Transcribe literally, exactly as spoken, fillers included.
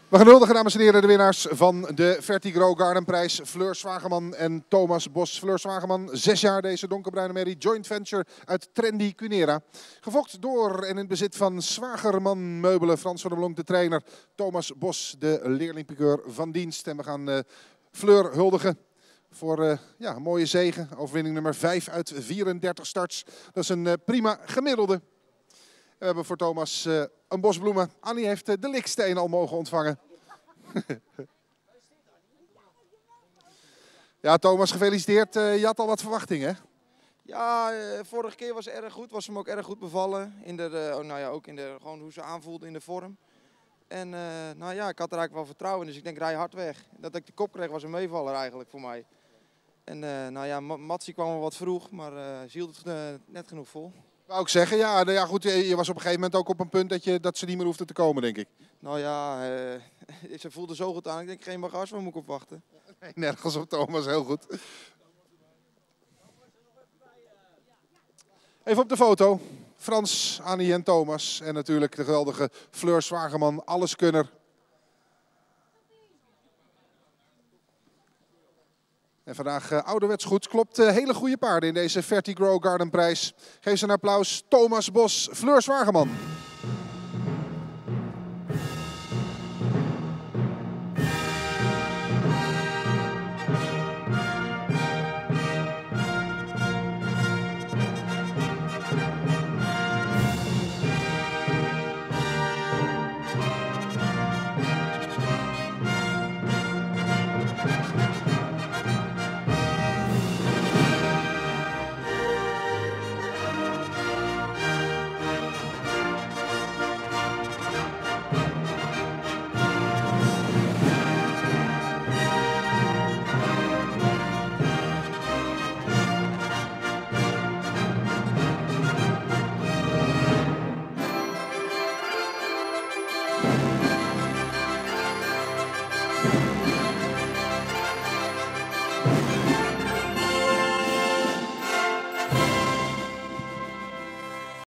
We gaan huldigen, dames en heren, de winnaars van de Vertigro Gardenprijs. Fleur Zwageman en Thomas Bos. Fleur Zwageman, zes jaar deze donkerbruine merrie. Joint venture uit Trendy Cunera. Gefokt door en in het bezit van Zwagerman Meubelen. Frans van der Blonk, de trainer. Thomas Bos, de leerlingpiqueur van dienst. En we gaan uh, Fleur huldigen voor uh, ja, een mooie zege. Overwinning nummer vijf uit vierendertig starts. Dat is een uh, prima gemiddelde. We hebben voor Thomas uh, een bos bloemen. Annie heeft uh, de liksteen al mogen ontvangen. Ja, Thomas, gefeliciteerd. Uh, je had al wat verwachtingen. Ja, uh, vorige keer was het erg goed. Was hem ook erg goed bevallen. In de, uh, oh, nou ja, ook in de, gewoon hoe ze aanvoelde in de vorm. En uh, nou ja, ik had er eigenlijk wel vertrouwen in. Dus ik denk, rij hard weg. Dat ik de kop kreeg was een meevaller eigenlijk voor mij. En uh, nou ja, Matsie kwam wel wat vroeg, maar uh, ze hield het uh, net genoeg vol. Wou ik zeggen, ja, nou ja goed, je was op een gegeven moment ook op een punt dat, je, dat ze niet meer hoefde te komen, denk ik. Nou ja, uh, ze voelde zo goed aan. Ik denk, geen bagage, waar moet ik op wachten? Nee, nergens op, Thomas, heel goed. Even op de foto. Frans, Annie en Thomas. En natuurlijk de geweldige Fleur Zwageman, alleskunner. En vandaag uh, ouderwets goed. Klopt, uh, hele goede paarden in deze Vertigro Gardenprijs. Geef ze een applaus. Thomas Bos, Fleur Zwageman.